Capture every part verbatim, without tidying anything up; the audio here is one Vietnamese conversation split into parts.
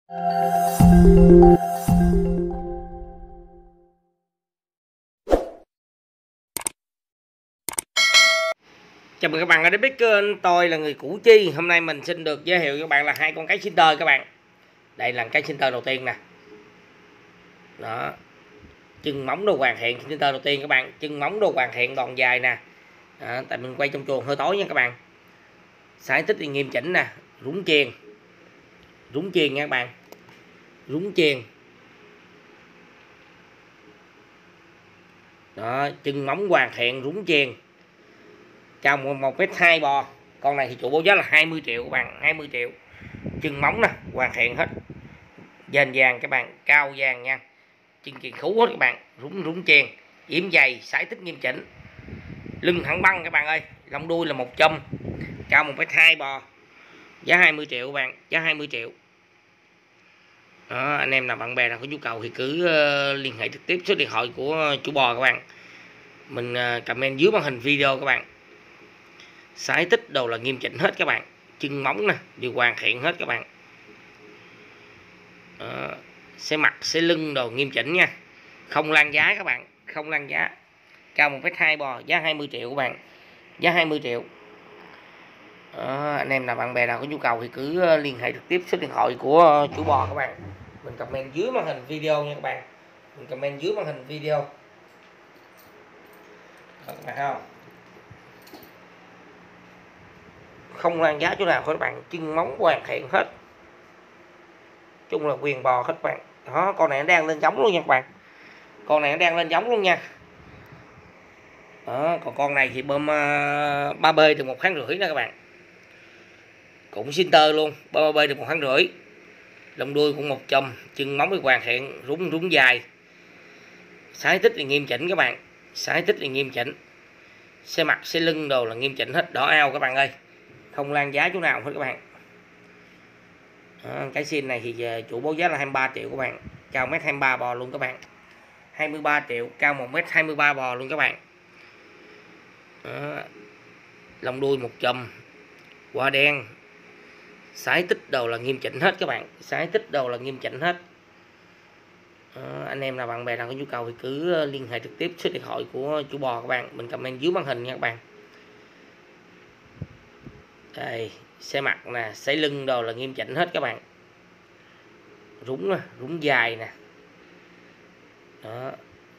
Chào mừng các bạn đã đến với kênh tôi là người Củ Chi. Hôm nay mình xin được giới thiệu với các bạn là hai con cái Center các bạn. Đây là cái Center đầu tiên nè. Đó. Chân móng đồ hoàn thiện, Center đầu tiên các bạn, chân móng đồ hoàn thiện đòn dài nè. Đó, tại mình quay trong chuồng hơi tối nha các bạn. Sải tích thì nghiêm chỉnh nè, rúng chuyền. Rúng chuyền nha các bạn. Rúng chuyền. Đó, chân móng hoàn thiện, rúng chuyền. Trong một mét hai bò. Con này thì chủ báo giá là hai mươi triệu các bạn, hai mươi triệu. Chân móng nè, hoàn thiện hết. Dền vàng các bạn, cao vàng nha. Chân chuyền khú hết các bạn, rúng rúng chuyền, yếm dày, sải tích nghiêm chỉnh. Lưng thẳng băng các bạn ơi, lông đuôi là một châm. Cao một mét hai bò. Giá hai mươi triệu các bạn, giá hai mươi triệu. Đó, anh em nào bạn bè nào có nhu cầu thì cứ uh, liên hệ trực tiếp số điện thoại của chủ bò các bạn. Mình uh, comment dưới màn hình video các bạn. Sải tích đồ là nghiêm chỉnh hết các bạn. Chân móng nè, đều hoàn thiện hết các bạn. Đó. Xe mặt, xe lưng đồ nghiêm chỉnh nha. Không lan giá các bạn, không lan giá. Cao một mét hai bò, giá hai mươi triệu các bạn. Giá hai mươi triệu. Đó, anh em nào bạn bè nào có nhu cầu thì cứ liên hệ trực tiếp số điện thoại của chủ bò các bạn. Mình comment dưới màn hình video nha các bạn. Mình comment dưới màn hình video. Đó, các bạn thấy không? Không lan giá chỗ nào các bạn, chân móng hoàn thiện hết. Chung là quyền bò hết các bạn. Đó, con này nó đang lên giống luôn nha các bạn. Con này nó đang lên giống luôn nha. Đó, còn con này thì bơm uh, ba bê được một tháng rưỡi nè các bạn. Cũng Center luôn, ba bê được một tháng rưỡi. Lông đuôi cũng một châm, chân móng thì hoàn thiện, rúng rúng dài. Sải tích thì nghiêm chỉnh các bạn. Sải tích thì nghiêm chỉnh. Xe mặt, xe lưng đồ là nghiêm chỉnh hết, đỏ ao các bạn ơi. Không lan giá chỗ nào hết các bạn. Đó, cái xin này thì chủ báo giá là hai mươi ba triệu các bạn. Cao một mét hai mươi ba bò luôn các bạn. hai mươi ba triệu, cao một mét hai mươi ba bò luôn các bạn. Đó. Lông đuôi một chùm, quả đen. Sải tích đồ là nghiêm chỉnh hết các bạn. Sải tích đồ là nghiêm chỉnh hết. Đó. Anh em nào bạn bè nào có nhu cầu thì cứ liên hệ trực tiếp số điện thoại của chủ bò các bạn. Mình comment dưới màn hình nha các bạn. Đây, xe mặt nè, sải lưng đồ là nghiêm chỉnh hết các bạn. Rúng nè, rúng dài nè. Đó.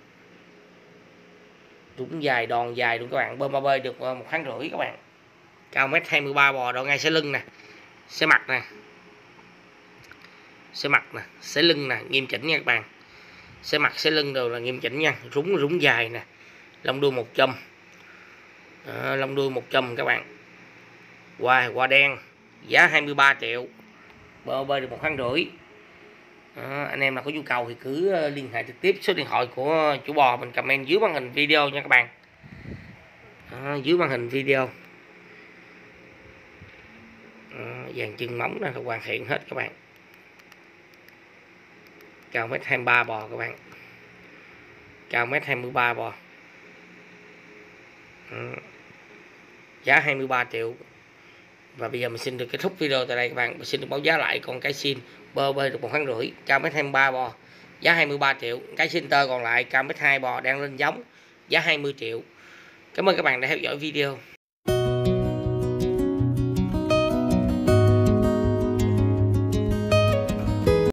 Rúng dài, đòn dài luôn các bạn. Bơm ba bê được một tháng rưỡi các bạn. Cao một mét hai mươi ba bò, độ ngay sải lưng nè. Xe mặt nè. Xe mặt nè, sải lưng nè, nghiêm chỉnh nha các bạn. Xe mặt, sải lưng đồ là nghiêm chỉnh nha. Rúng rúng dài nè. Lông đuôi một châm. Đó, lông đuôi một châm các bạn. Hoa, hoa đen. Giá hai mươi ba triệu. Bơ bê được một tháng rưỡi. Đó, anh em nào có nhu cầu thì cứ liên hệ trực tiếp số điện thoại của chủ bò. Mình comment dưới màn hình video nha các bạn. Đó, dưới màn hình video. Đó, dàn chân móng là hoàn thiện hết các bạn. Cao một mét hai mươi ba bò các bạn. Cao một mét hai mươi ba bò. Đó. Giá hai mươi ba triệu. Và bây giờ mình xin được kết thúc video tại đây các bạn. Mình xin được báo giá lại con cái xin bơ bê được một tháng rưỡi, cao một mét hai mươi ba bò, giá hai mươi ba triệu. Cái Center còn lại cao một mét hai bò đang lên giống, giá hai mươi triệu. Cảm ơn các bạn đã theo dõi video.